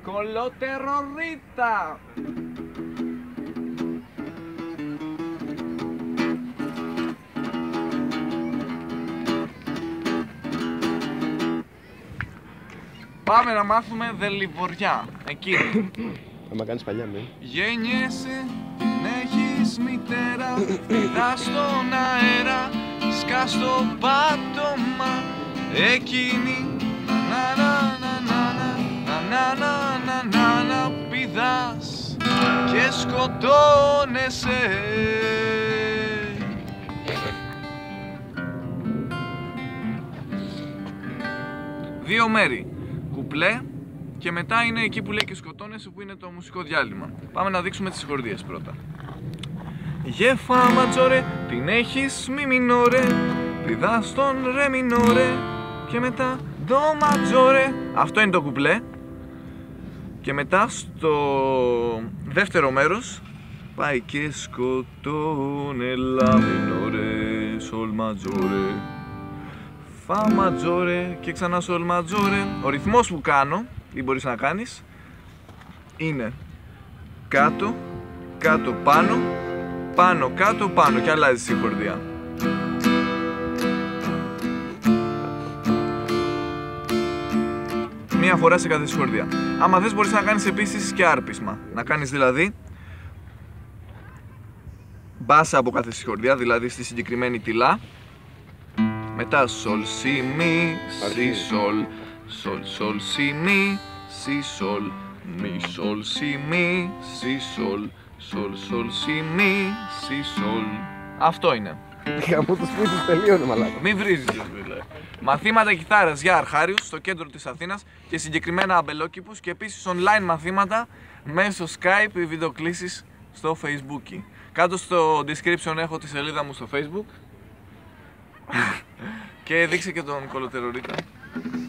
Κολοτερορίτα. Πάμε να μάθουμε δελιβοριά. Εκείνη. Άμα κάνεις παλιά με. Γεννιέσαι, έχεις μητέρα, πηδά στον αέρα, σκά στο πάτωμα. Εκείνη, να να να να να να να να να πηδάς και σκοτώνεσαι. Δύο μέρη. Κουπλέ και μετά είναι εκεί που λέει και σκοτώνεσαι, που είναι το μουσικό διάλειμμα. Πάμε να δείξουμε τις χορδίες πρώτα. Γε φα ματζόρε, την έχεις μη μινόρε, πηδά στον ρε μινόρε και μετά δο ματζόρε. Αυτό είναι το κουπλέ. Και μετά στο δεύτερο μέρος πάει και σκοτώνε λα μινόρε, σολ ματζόρε, φα ματζόρε και ξανά σολ ματζόρε. Ο ρυθμός που κάνω ή μπορείς να κάνεις είναι κάτω, κάτω, πάνω, πάνω, κάτω, πάνω και αλλάζεις η χορδία. Μία φορά σε κάθε χορδία. Άμα θες μπορείς να κάνεις επίσης και άρπισμα. Να κάνεις δηλαδή μπάσα από κάθε συγχορδία, δηλαδή στη συγκεκριμένη τη λα. Μετά σολ, σι, μι, σι, σολ, σολ, σολ, σι, μι, σι, σολ, μι, σολ, σι, μι, σι, σολ, σολ, σολ, σι, μι, σι, σολ. Αυτό είναι. Από το σπίτι σου τελείωνε μαλάκα. Μη βρίζεις, φίλε. Μαθήματα κιθάρας για αρχάριους στο κέντρο της Αθήνας και συγκεκριμένα αμπελόκηπους και επίσης online μαθήματα μέσω Skype ή βιντεοκλήσεις στο Facebook. Κάτω στο description έχω τη σελίδα μου στο Facebook και δείξε και τον κολοτερορίτα.